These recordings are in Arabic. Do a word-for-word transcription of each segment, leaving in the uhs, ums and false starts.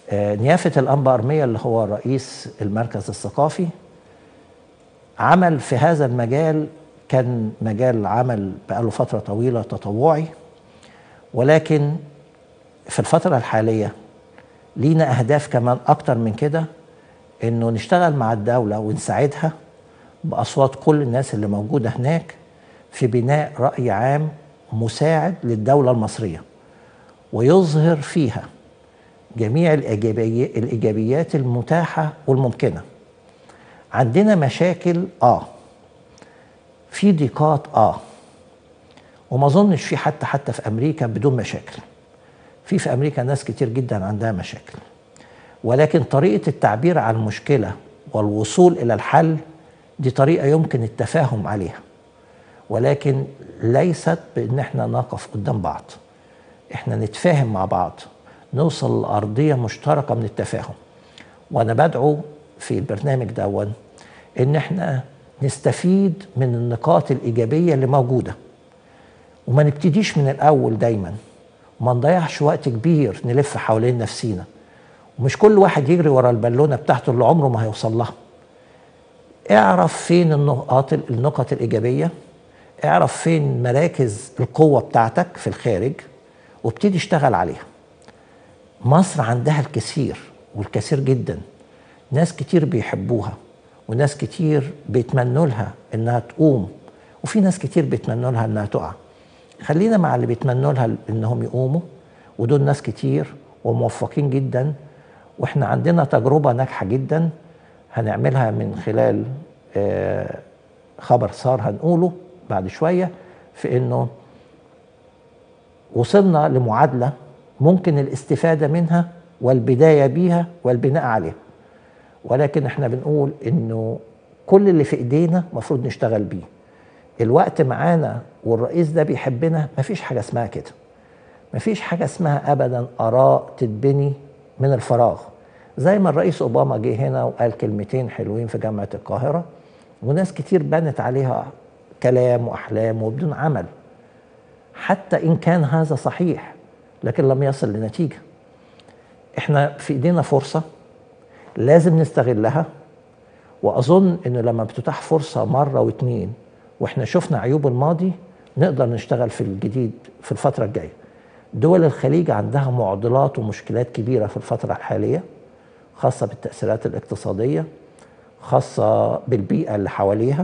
آه، نيافة الأنبا أرميا اللي هو رئيس المركز الثقافي عمل في هذا المجال، كان مجال عمل بقاله فترة طويلة تطوعي، ولكن في الفترة الحالية لينا أهداف كمان أكتر من كده، إنه نشتغل مع الدولة ونساعدها بأصوات كل الناس اللي موجودة هناك في بناء رأي عام مساعد للدولة المصرية، ويظهر فيها جميع الإيجابيات المتاحة والممكنة. عندنا مشاكل آه في ضيقات آه وما أظنش في حتى حتى في أمريكا بدون مشاكل. في في أمريكا ناس كتير جدا عندها مشاكل، ولكن طريقة التعبير عن المشكلة والوصول إلى الحل دي طريقة يمكن التفاهم عليها، ولكن ليست بأن احنا نقف قدام بعض. احنا نتفاهم مع بعض، نوصل لأرضية مشتركة من التفاهم. وأنا بدعو في البرنامج دون إن احنا نستفيد من النقاط الإيجابية اللي موجودة، وما نبتديش من الأول دايما، وما نضيعش وقت كبير نلف حوالين نفسينا، ومش كل واحد يجري ورا البالونة بتاعته اللي عمره ما هيوصل لها. اعرف فين النقاط النقط الإيجابية، اعرف فين مراكز القوة بتاعتك في الخارج، وابتدي اشتغل عليها. مصر عندها الكثير والكثير جدا، ناس كتير بيحبوها، وناس كتير بيتمنوا لها انها تقوم، وفي ناس كتير بيتمنوا لها انها تقع. خلينا مع اللي بيتمنوا لها انهم يقوموا، ودول ناس كتير وموفقين جدا، واحنا عندنا تجربة ناجحة جدا هنعملها من خلال خبر صار هنقوله بعد شوية، في انه وصلنا لمعادلة ممكن الاستفادة منها والبداية بيها والبناء عليها. ولكن احنا بنقول انه كل اللي في ايدينا مفروض نشتغل بيه. الوقت معانا والرئيس ده بيحبنا، مفيش حاجة اسمها كده. مفيش حاجة اسمها ابدا اراء تتبني من الفراغ. زي ما الرئيس اوباما جه هنا وقال كلمتين حلوين في جامعة القاهرة، وناس كتير بنت عليها كلام واحلام وبدون عمل، حتى ان كان هذا صحيح لكن لم يصل لنتيجة. احنا في ايدينا فرصة لازم نستغلها، واظن انه لما بتتاح فرصة مرة واتنين واحنا شفنا عيوب الماضي، نقدر نشتغل في الجديد في الفترة الجاية. دول الخليج عندها معضلات ومشكلات كبيرة في الفترة الحالية، خاصة بالتأثيرات الاقتصادية، خاصة بالبيئة اللي حواليها.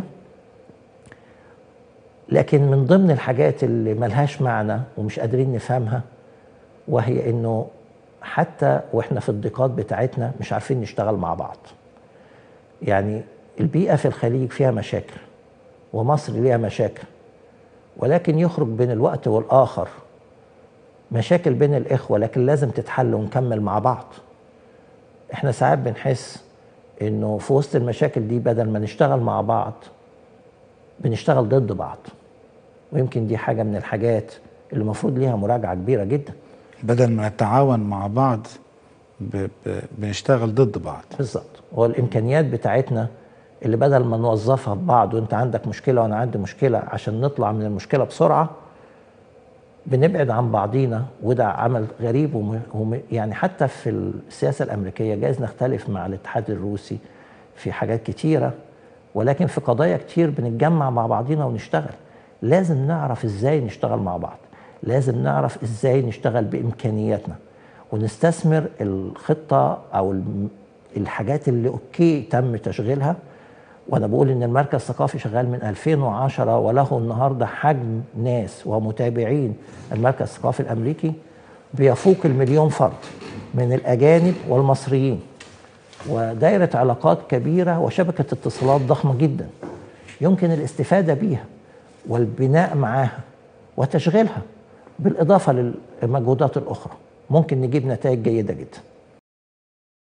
لكن من ضمن الحاجات اللي ملهاش معنى ومش قادرين نفهمها، وهي انه حتى واحنا في الضيقات بتاعتنا مش عارفين نشتغل مع بعض. يعني البيئة في الخليج فيها مشاكل، ومصر ليها مشاكل، ولكن يخرج بين الوقت والآخر مشاكل بين الإخوة، لكن لازم تتحل ونكمل مع بعض. احنا ساعات بنحس انه في وسط المشاكل دي بدل ما نشتغل مع بعض بنشتغل ضد بعض، ويمكن دي حاجة من الحاجات اللي المفروض ليها مراجعة كبيرة جدا. بدل ما نتعاون مع بعض ب... ب... بنشتغل ضد بعض. بالظبط. والإمكانيات بتاعتنا اللي بدل ما نوظفها في بعض، وانت عندك مشكلة وانا عندي مشكلة، عشان نطلع من المشكلة بسرعة بنبعد عن بعضينا، وده عمل غريب. وم... وم... يعني حتى في السياسة الأمريكية جايز نختلف مع الاتحاد الروسي في حاجات كتيرة، ولكن في قضايا كتير بنتجمع مع بعضينا ونشتغل. لازم نعرف ازاي نشتغل مع بعض، لازم نعرف ازاي نشتغل بإمكانياتنا، ونستثمر الخطة أو الحاجات اللي أوكي تم تشغيلها. وأنا بقول إن المركز الثقافي شغال من ألفين وعشرة، وله النهاردة حجم ناس ومتابعين المركز الثقافي الأمريكي بيفوق المليون فرد من الأجانب والمصريين، ودائرة علاقات كبيرة وشبكة اتصالات ضخمة جدا يمكن الاستفادة بيها والبناء معاها وتشغيلها، بالإضافة للمجهودات الأخرى ممكن نجيب نتائج جيدة جدا.